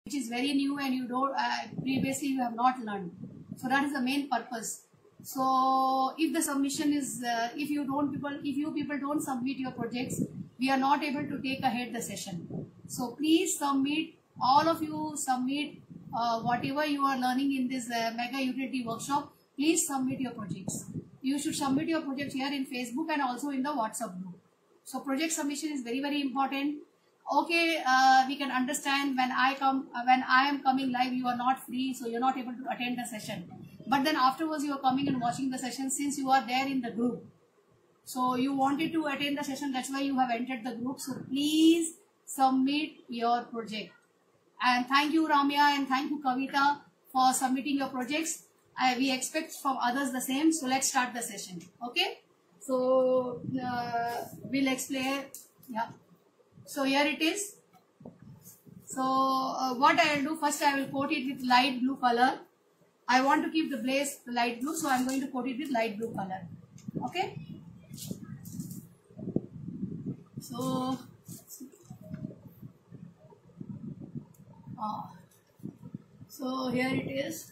which is very new and you don't previously you have not learned. So that is the main purpose. So if the submission is if you people don't submit your projects, we are not able to take ahead the session. So please submit, all of you submit whatever you are learning in this mega utility workshop. Please submit your projects. You should submit your projects here in Facebook and also in the WhatsApp group. So project submission is very, very important. Okay, we can understand when I am coming live, you are not free, so you're not able to attend the session. But then afterwards you are coming and watching the session since you are there in the group. So you wanted to attend the session, that's why you have entered the group. So please submit your project. And thank you Ramya and thank you Kavita for submitting your projects. We expect from others the same. So let's start the session. Okay. So we'll explain. Yeah. So here it is. So what I will do first, I will coat it with light blue color. I want to keep the base light blue, so I am going to coat it with light blue color. Okay. So here it is.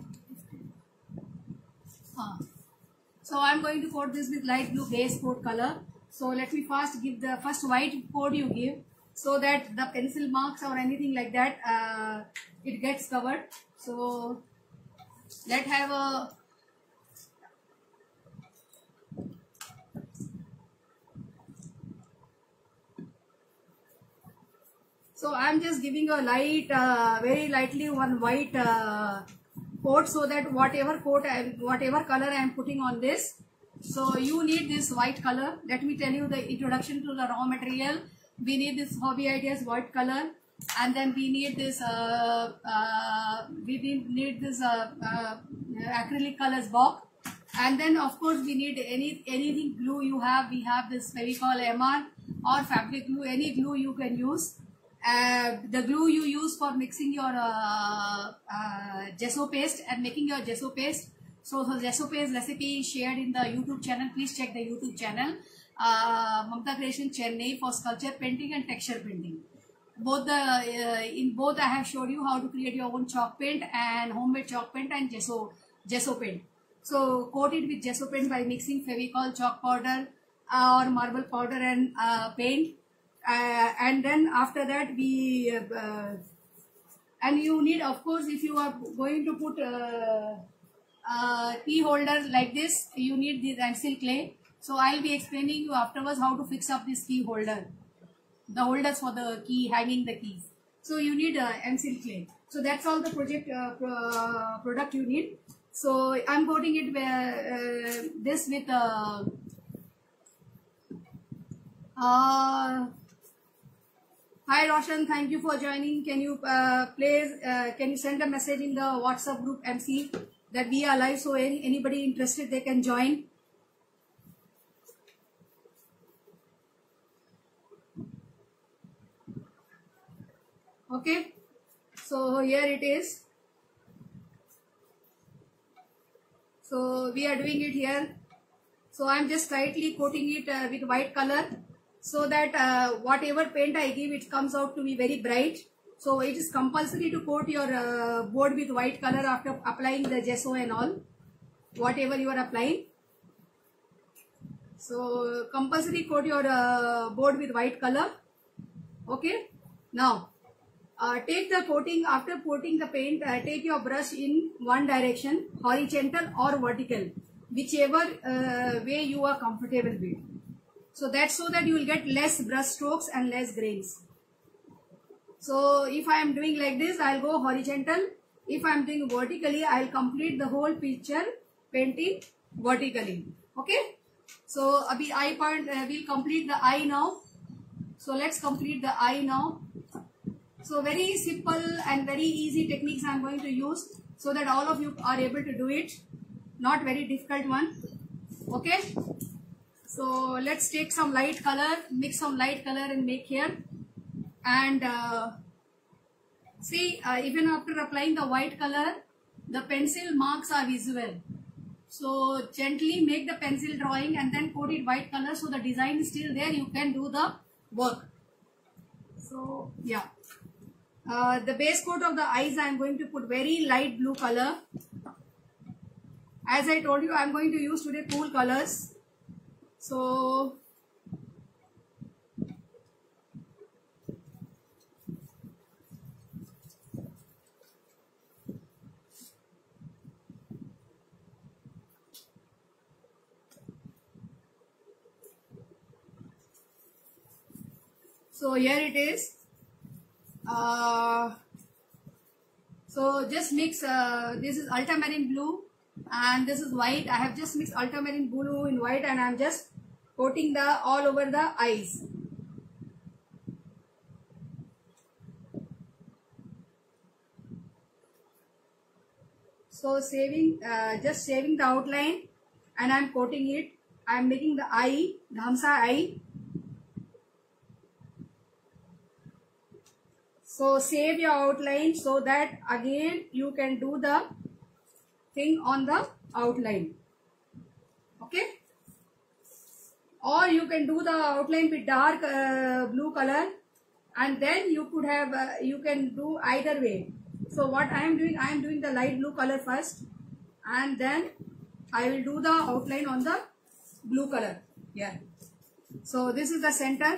So I am going to coat this with light blue base coat color. So let me first give the first white coat you give, so that the pencil marks or anything like that it gets covered. So let's have a I am just giving a light very lightly one white coat, so that whatever color I am putting on this, so you need this white color. Let me tell you the introduction to the raw material. We need this Hobby Ideas white color, and then we need this acrylic colors box, and then of course we need anything glue you have. We have this Fevicol MR or fabric glue, any glue you can use. The glue you use for mixing your gesso paste and making your gesso paste. So the gesso paste recipe is shared in the YouTube channel. Please check the YouTube channel, Mamta Creation Chennai, for sculpture painting and texture painting. In both I have showed you how to create your own chalk paint and homemade chalk paint and gesso paint. So coat it with gesso paint by mixing Fevicol, chalk powder or marble powder and paint. And then after that we and you need, of course, if you are going to put key holder like this, you need the Emsil clay. So I'll be explaining you afterwards how to fix up this key holder, the holders for the key, hanging the keys. So you need Emsil clay. So that's all the product you need. So I'm coating it this with hi Roshan, thank you for joining. Can you can you send a message in the WhatsApp group MC that we are live, so anybody interested they can join. Okay, so here it is. So we are doing it here. So I am just slightly coating it with white color, so that whatever paint I give, it comes out to be very bright. So it is compulsory to coat your board with white color after applying the gesso and all, whatever you are applying. So compulsory coat your board with white color. Okay. Now take the coating, after coating the paint, take your brush in one direction, horizontal or vertical, whichever way you are comfortable with. So that's so that you will get less brush strokes and less grains. So if I am doing like this, I'll go horizontal. If I am doing vertically, I'll complete the whole picture painting vertically. Okay. So abhi eye part, we'll complete the eye now. So let's complete the eye now. So very simple and very easy techniques I am going to use, so that all of you are able to do it. Not very difficult one. Okay. So let's take some light color, mix some light color and make here. And see, even after applying the white color, the pencil marks are visible. So gently make the pencil drawing and then coat it white color, so the design is still there. You can do the work. So yeah. The base coat of the eyes I am going to put very light blue color. As I told you, I am going to use today cool colors. So here it is. So just mix, this is ultramarine blue and this is white. I have just mixed ultramarine blue in white and I am just coating the all over the eyes. So just saving the outline and I am coating it. I am making the eye, Dhamsa eye. So save your outline so that again you can do the thing on the outline. Okay. Or you can do the outline with dark blue color and then you could have, you can do either way. So what I am doing the light blue color first and then I will do the outline on the blue color. Yeah. So this is the center.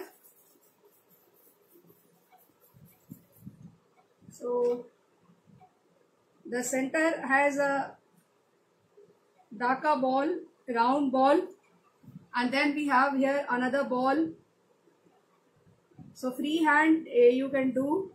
So the center has a darker ball, round ball, and then we have here another ball. So free hand you can do.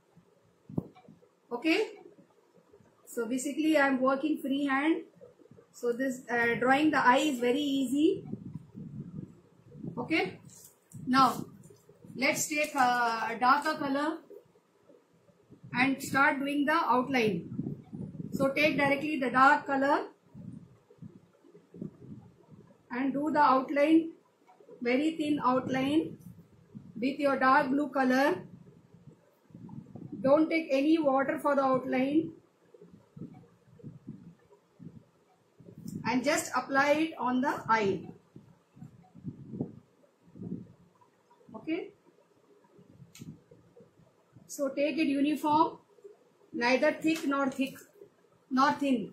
Okay. So basically I am working free hand. So this drawing the eye is very easy. Okay. Now let's take a darker color and start doing the outline. So take directly the dark color and do the outline, very thin outline with your dark blue color. Don't take any water for the outline and just apply it on the eye. Okay. So take it uniform, neither thick nor thin.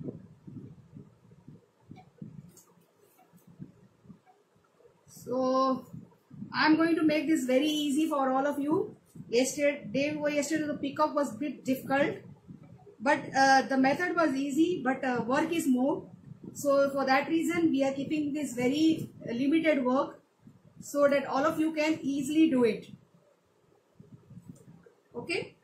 So I am going to make this very easy for all of you. Yesterday the peacock was a bit difficult, but the method was easy, but work is more. So for that reason we are keeping this very limited work so that all of you can easily do it. Okay.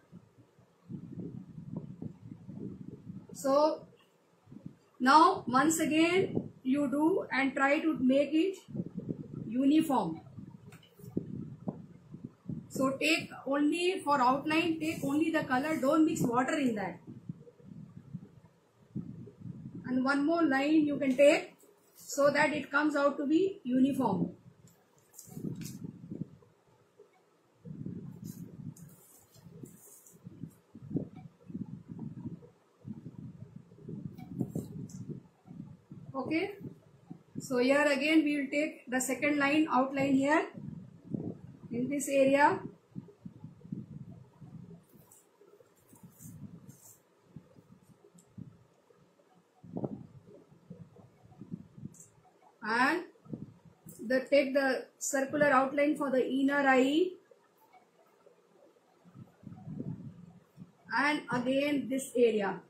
So now once again you do and try to make it uniform. So take only for outline, take only the color, don't mix water in that. And one more line you can take so that it comes out to be uniform. Okay. So here again we will take the second line outline here in this area. And take the circular outline for the inner eye. And again this area.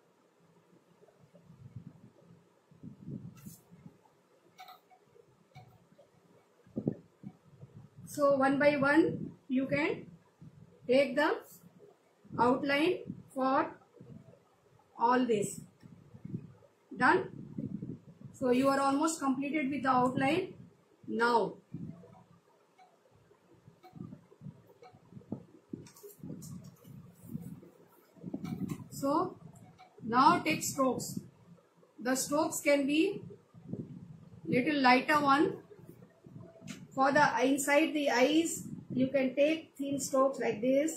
So one by one you can take the outline for all this. Done? So you are almost completed with the outline now. So now take strokes. The strokes can be little lighter one. For the inside the eyes, you can take thin strokes like this.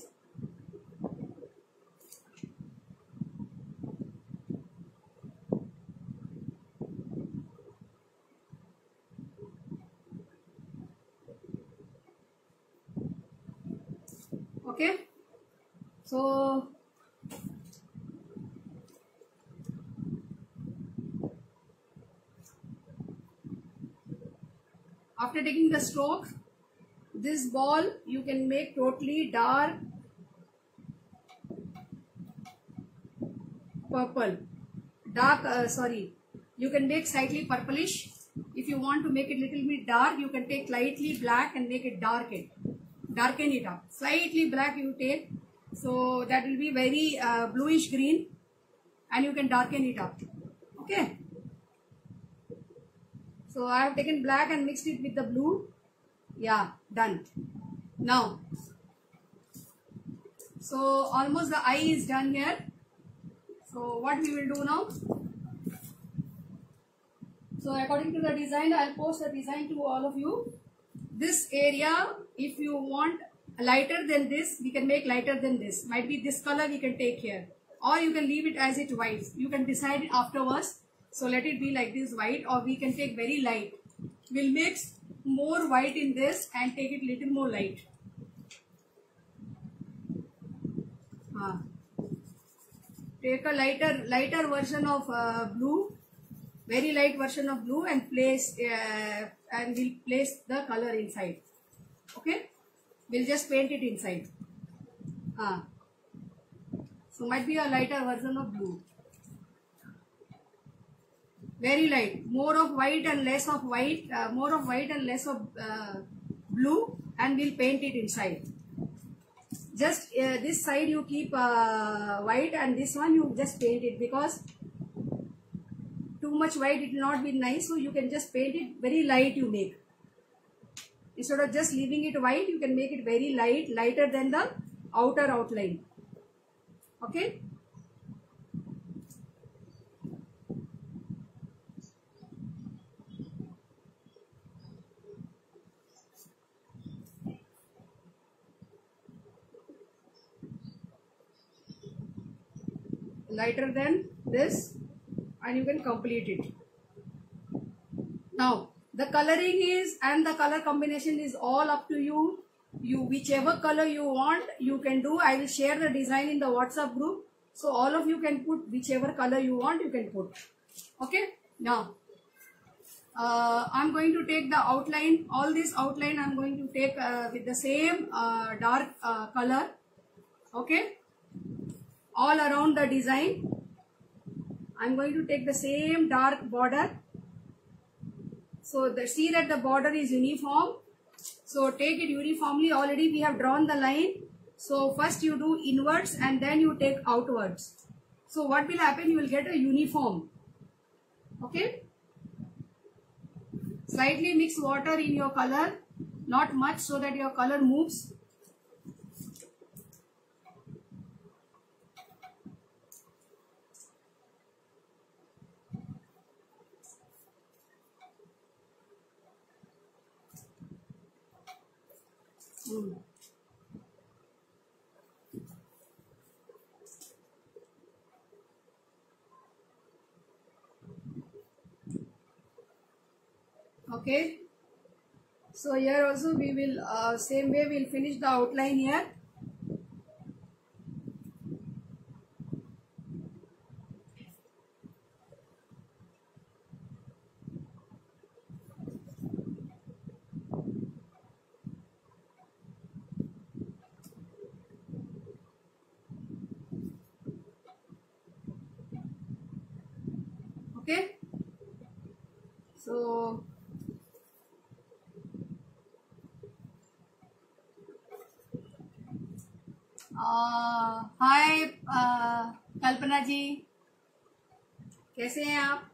Okay. So after taking the stroke, this ball you can make totally dark purple, you can make slightly purplish. If you want to make it little bit dark, you can take lightly black and make it darken it up. Slightly black you take, so that will be very bluish green, and you can darken it up. Okay, so I have taken black and mixed it with the blue. Yeah, done. Now, so almost the eye is done here. So what we will do now? So according to the design, I'll post the design to all of you. This area, if you want lighter than this, we can make lighter than this. Might be this color we can take here, or you can leave it as it white. You can decide it afterwards. So let it be like this white, or we can take very light. We'll mix more white in this and take it little more light. Take a lighter version of blue, very light version of blue, and place and we'll place the color inside. Okay, we'll just paint it inside. So might be a lighter version of blue, very light, more of white and less of white, more of white and less of blue, and we'll paint it inside. Just this side you keep white, and this one you just paint it, because too much white it will not be nice. So you can just paint it very light. You make, instead of just leaving it white, you can make it very light, lighter than the outer outline. Okay. Lighter than this, and you can complete it. Now the coloring is, and the color combination is all up to you. Whichever color you want, you can do. I will share the design in the WhatsApp group, so all of you can put whichever color you want, you can put. Okay. Now I'm going to take the outline. All this outline I'm going to take with the same dark color. Okay, all around the design I'm going to take the same dark border. So see that the border is uniform. So take it uniformly. Already we have drawn the line. So first you do inwards and then you take outwards. So what will happen? You will get a uniform. Okay. Slightly mix water in your color, not much, so that your color moves. Okay, so here also we will same way we will finish the outline here. Okay, so हाय कल्पना जी, कैसे हैं आप?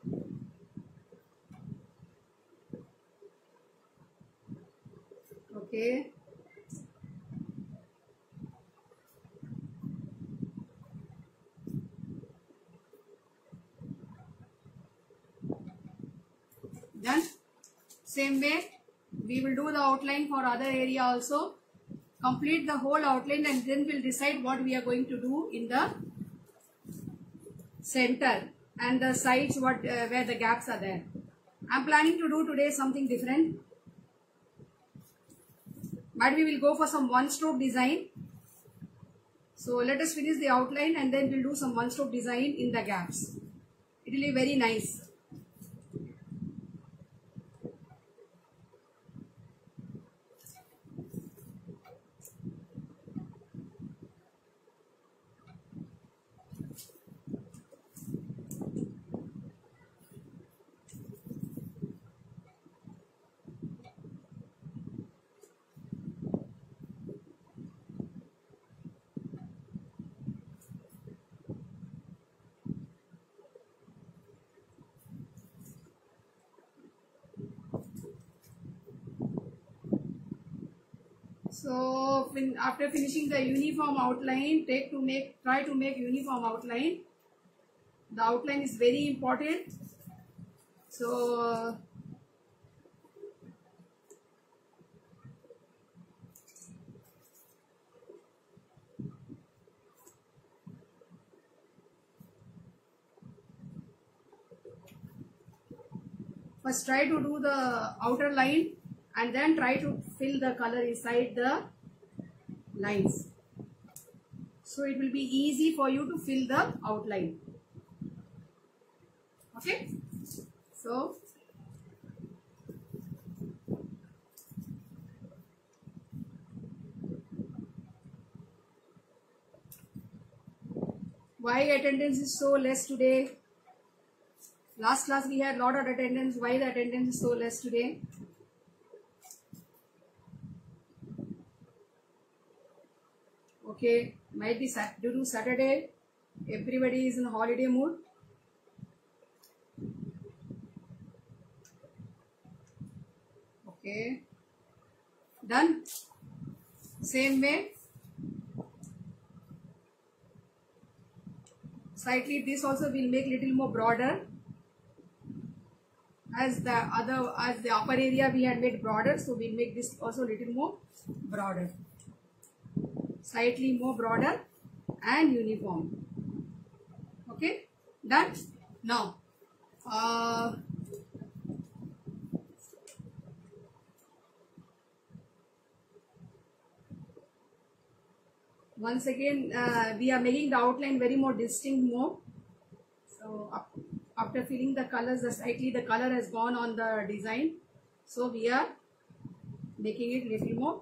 Okay, done. Same way we will do the outline for other area also. Complete the whole outline and then we'll decide what we are going to do in the center and the sides, where the gaps are there. I'm planning to do today something different, but we will go for some one stroke design. So let us finish the outline and then we'll do some one stroke design in the gaps. It will be very nice. So after finishing the uniform outline, try to make uniform outline. The outline is very important. So first try to do the outer line and then try to fill the color inside the lines. So it will be easy for you to fill the outline. Okay. So why attendance is so less today? Last class we had lot of attendance. Why the attendance is so less today? Okay, might be due to Saturday. Everybody is in holiday mood. Okay, done. Same way. Slightly this also will make little more broader. As the upper area we had made broader, so we'll make this also little more broader. Slightly more broader and uniform. Okay, done. Now once again we are making the outline very more distinct more. So after filling the colors, slightly the color has gone on the design, so we are making it little more.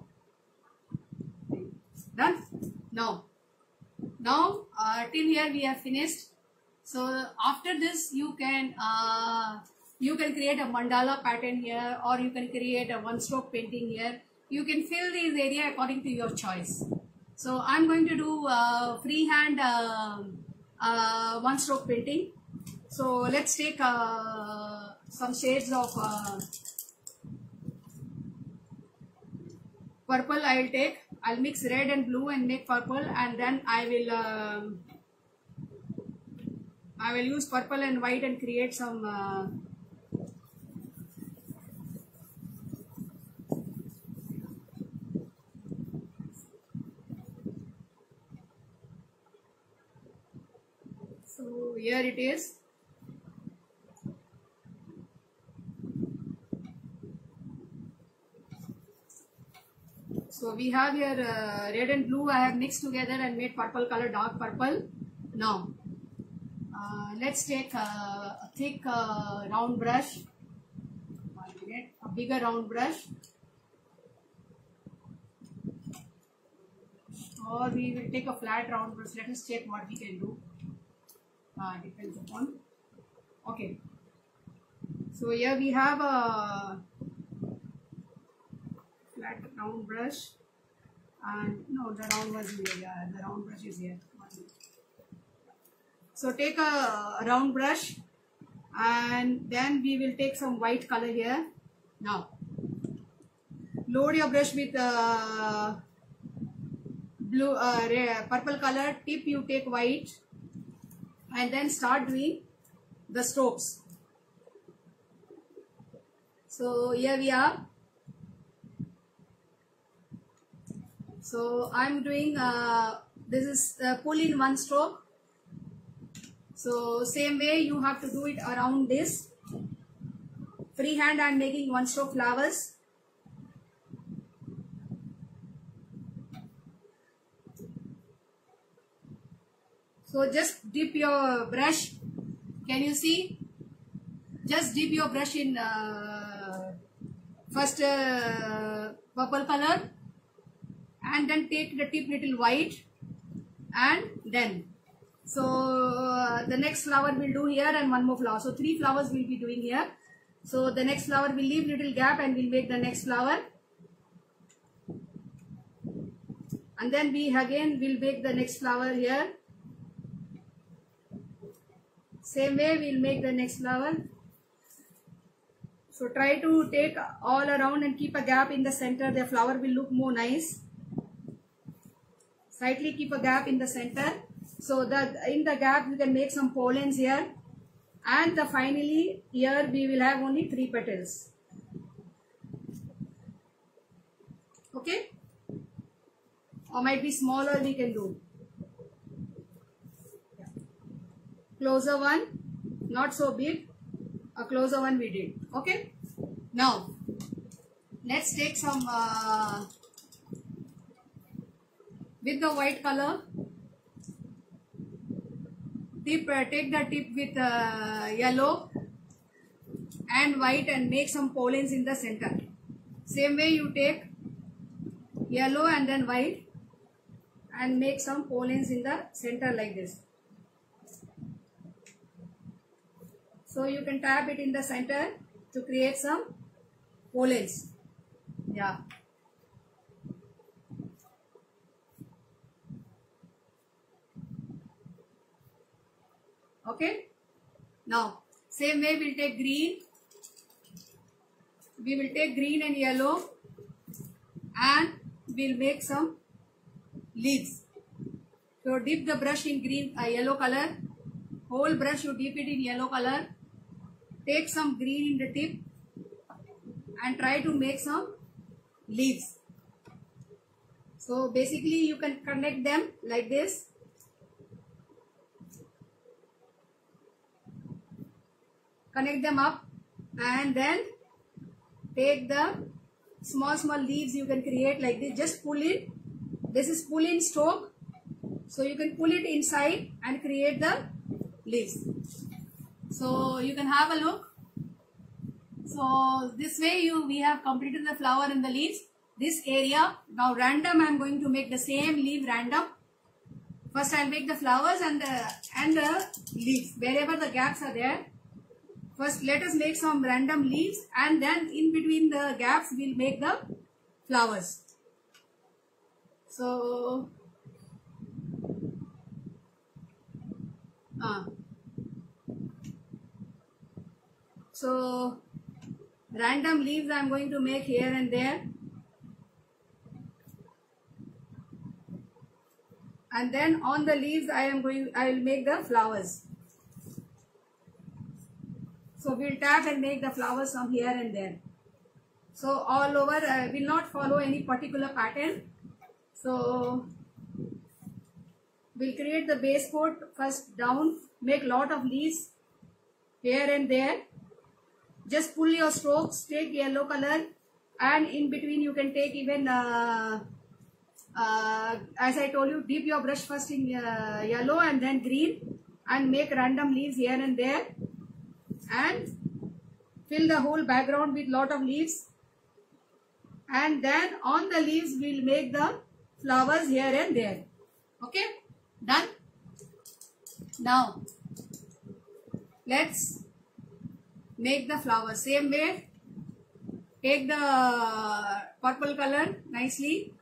Done. Now till here we have finished. So after this you can create a mandala pattern here, or you can create a one stroke painting here. You can fill these area according to your choice. So I'm going to do freehand one stroke painting. So let's take some shades of purple. I'll mix red and blue and make purple, and then I will use purple and white and create some so here it is. So we have here red and blue I have mixed together and made purple color, dark purple. Now let's take a thick round brush, a bigger round brush, or we will take a flat round brush. Let us check what we can do. Depends upon. Okay, so here we have a flat round brush, and no, the round was here. Yeah, the round brush is here. So take a round brush, and then we will take some white color here. Now load your brush with blue, purple color. Tip you take white, and then start doing the strokes. So here we are. So I'm doing this is pull in one stroke. So same way you have to do it around this. Freehand I'm making one stroke flowers. So just dip your brush. Can you see? Just dip your brush in first purple color, and then take the tip little white, and then the next flower we'll do here, and one more flower. So 3 flowers we'll be doing here. So the next flower we'll leave little gap and we'll make the next flower, and then we again will make the next flower here. Same way we'll make the next flower. So try to take all around and keep a gap in the center. The flower will look more nice. Slightly keep a gap in the center, so that in the gap you can make some pollens here, and finally here we will have only 3 petals. Okay, or might be smaller we can do. Closer one, not so big, a closer one we did. Okay, now let's take some with the white color tip. Take the tip with yellow and white and make some pollens in the center. Same way you take yellow and then white and make some pollens in the center like this. So you can tap it in the center to create some pollens. Yeah. Okay. Now same way we'll take green. We will take green and yellow and we'll make some leaves. So dip the brush in green, yellow color. Whole brush you dip it in yellow color. Take some green in the tip and try to make some leaves. So basically you can connect them like this. Connect them up and then take the small leaves you can create like this. Just pull it. This is pull in stroke. So you can pull it inside and create the leaves. So you can have a look. So this way we have completed the flower and the leaves. This area, now random I am going to make the same leaf random. First I will make the flowers and the leaves. Wherever the gaps are there, first let us make some random leaves, and then in between the gaps we will make the flowers. So so random leaves I am going to make here and there, and then on the leaves I will make the flowers. So we will tap and make the flowers from here and there. So all over, I will not follow any particular pattern. So we'll create the base coat first down, make lot of leaves here and there. Just pull your strokes, take yellow color, and in between you can take even, as I told you, dip your brush first in yellow and then green and make random leaves here and there. And fill the whole background with lot of leaves, and then on the leaves we will make the flowers here and there. Okay, done. Now let's make the flowers. Same way, take the purple color nicely.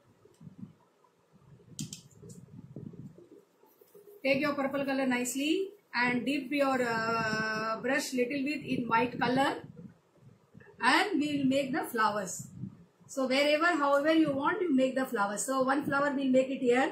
Take your purple color nicely and dip your brush little bit in white color, and we will make the flowers. So wherever, however you want, you make the flowers. So one flower we will make it here.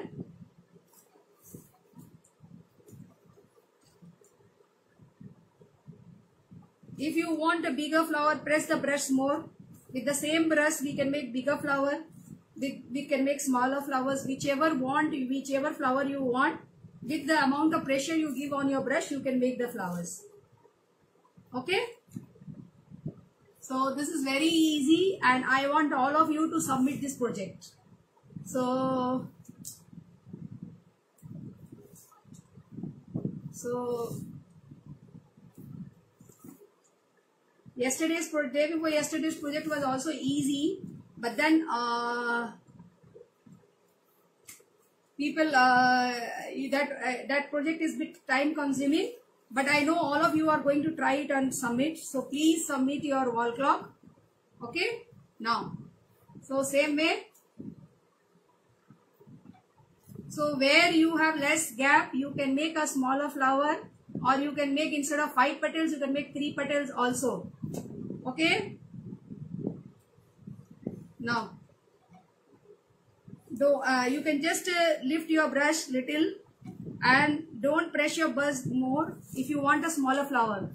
If you want a bigger flower, press the brush more. With the same brush we can make bigger flower. We can make smaller flowers, whichever flower you want. With the amount of pressure you give on your brush, you can make the flowers. Okay. So this is very easy, and I want all of you to submit this project. So So yesterday's project was also easy, but then people that project is bit time consuming, but I know all of you are going to try it and submit, so please submit your wall clock. Okay, now so same way, so where you have less gap you can make a smaller flower, or you can make, instead of 5 petals you can make 3 petals also. Okay, now though you can just lift your brush little and don't press your brush more. If you want a smaller flower,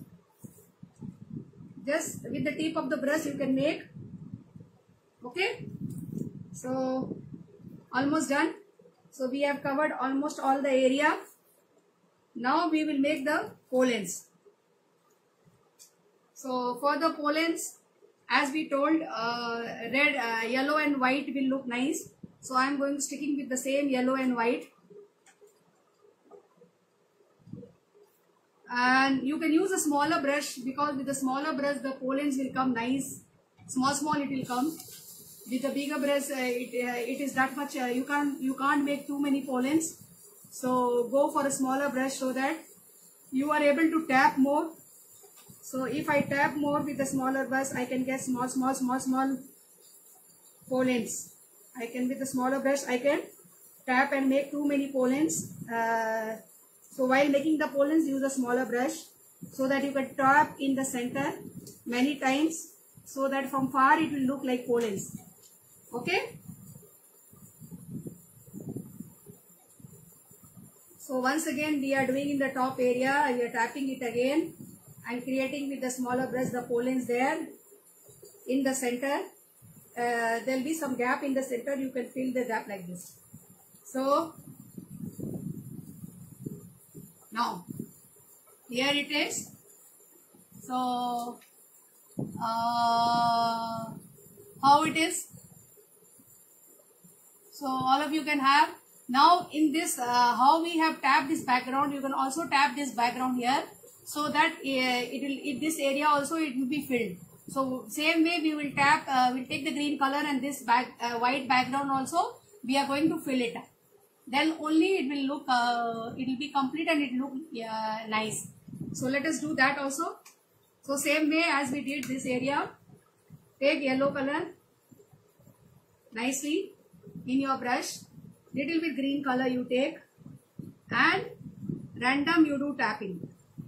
just with the tip of the brush you can make. Okay, so almost done. So we have covered almost all the area. Now we will make the pollens. So for the pollens, as we told, red, yellow and white will look nice. So I am going sticking with the same yellow and white. And you can use a smaller brush, because with the smaller brush the pollens will come nice. Small it will come. With the bigger brush it is that much, you can't make too many pollens. So go for a smaller brush so that you are able to tap more. So if I tap more with the smaller brush, I can get small pollens. I can, with the smaller brush I can tap and make too many pollens. So while making the pollens, use a smaller brush so that you can tap in the center many times, so that from far it will look like pollens. Okay. So once again we are doing in the top area, we are tapping it again and creating with the smaller brush the pollens there in the center. There will be some gap in the center, you can fill the gap like this. So now here it is. So how it is? So all of you can have. Now in this, how we have tapped this background, you can also tap this background here, so that this area also it will be filled. So same way we will tap, we'll take the green color and this white background also we are going to fill it. Then only it will look, it will be complete and it look nice. So let us do that also. So same way as we did this area, take yellow color nicely in your brush, little bit green color you take, and random you do tapping.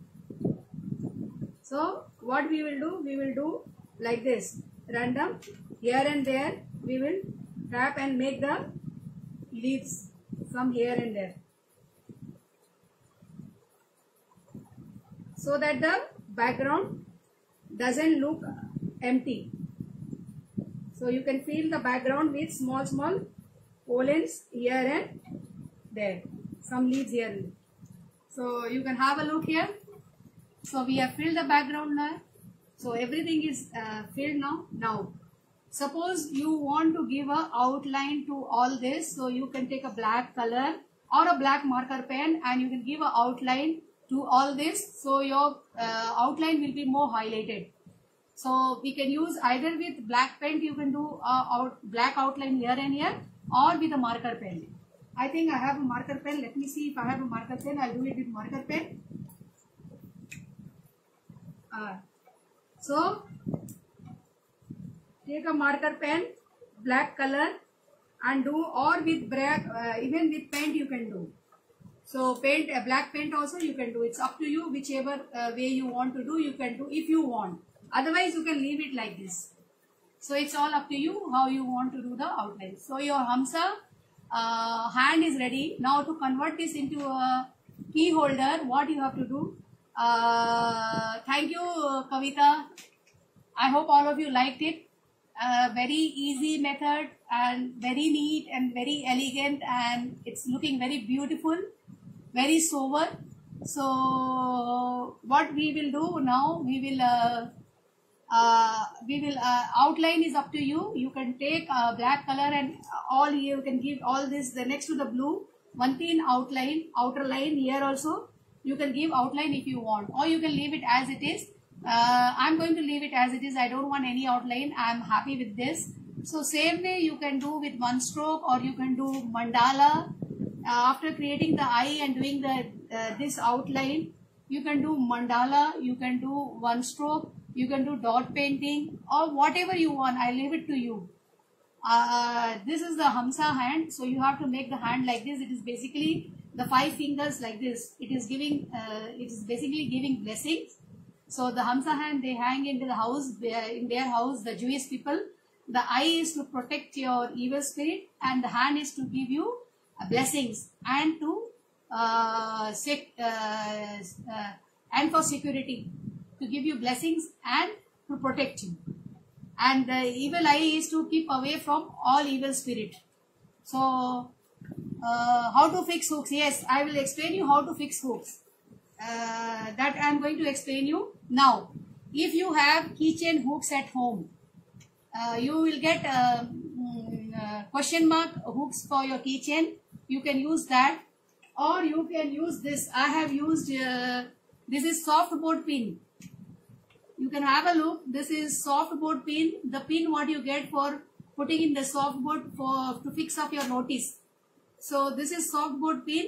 So what we will do like this, random here and there we will tap and make the leaves from here and there, so that the background doesn't look empty. So you can fill the background with small pollens here and there, some leaves here. So you can have a look here. So we have filled the background now. So everything is filled now. Now suppose you want to give a outline to all this, so you can take a black color or a black marker pen and you can give a outline to all this, so your outline will be more highlighted. So we can use either with black pen, you can do black outline here and here, or with a marker pen. I think I have a marker pen. Let me see if I have a marker pen. I'll do it with marker pen. So take a marker pen, black color, and do, or with black, even with paint you can do. So paint, black paint also you can do. It's up to you, whichever way you want to do, you can do if you want. Otherwise you can leave it like this. So it's all up to you how you want to do the outline. So your Hamsa hand is ready. Now to convert this into a key holder, what you have to do? Thank you, Kavita. I hope all of you liked it. Very easy method and very neat and very elegant, and it's looking very beautiful, very sober. So what we will do now, we will outline is up to you. You can take black color and all, you can give all this the next to the blue, one thin outline, outer line here also. You can give outline if you want, or you can leave it as it is. I'm going to leave it as it is. I don't want any outline. I'm happy with this. So same way you can do with one stroke, or you can do mandala. After creating the eye and doing the this outline, you can do mandala, you can do one stroke, you can do dot painting, or whatever you want. I leave it to you. This is the Hamsa hand, so you have to make the hand like this. It is basically the 5 fingers like this. It is giving, it is basically giving blessings. So the Hamsa hand, they hang into the house, in their house, the Jewish people. The eye is to protect your evil spirit, and the hand is to give you blessings and to and for security, to give you blessings and to protect you. And the evil eye is to keep away from all evil spirit. So how to fix hooks? Yes, I will explain you how to fix hooks. That I am going to explain you now. If you have keychain hooks at home, you will get question mark hooks for your keychain. You can use that, or you can use this. I have used this is soft board pin. You can have a look. This is soft board pin. The pin what you get for putting in the soft board to fix up your notice. So this is soft board pin.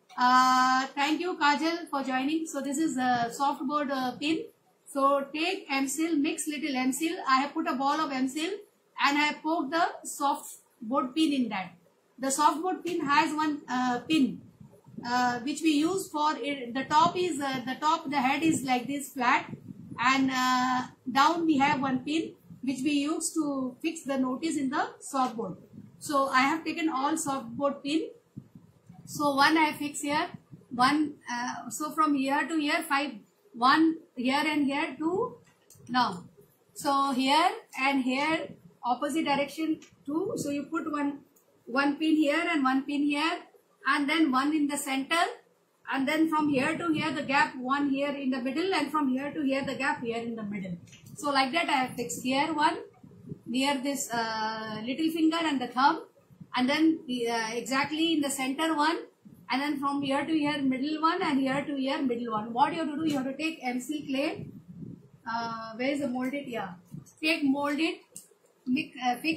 Thank you Kajal for joining. So this is a soft board pin. So take M-Seal, mix little M-Seal. I have put a ball of M-Seal and I have poked the soft board pin in that. The soft board pin has one pin which we use for it. The top is the head is like this flat, and down we have one pin which we use to fix the notice in the soft board. So I have taken all soft board pin. So one I fix here, one so from here to here 5, one here and here 2 now. So here and here opposite direction 2. So you put one pin here and one pin here, and then one in the center, and then from here to here the gap one here in the middle, and from here to here the gap here in the middle. So like that I have fixed here one near this little finger and the thumb, and then exactly in the center one, and then from here to here middle one, and here to here middle one. What you have to do, you have to take M-Seal clay. Where is the molded? Yeah, take molded, mix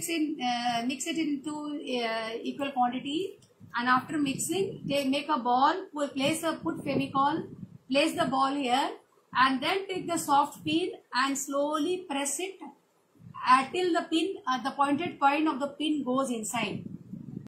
it into equal quantity, and after mixing, they make a ball. Put Fevicol, place the ball here, and then take the soft pin and slowly press it till the pin, the pointed point of the pin goes inside.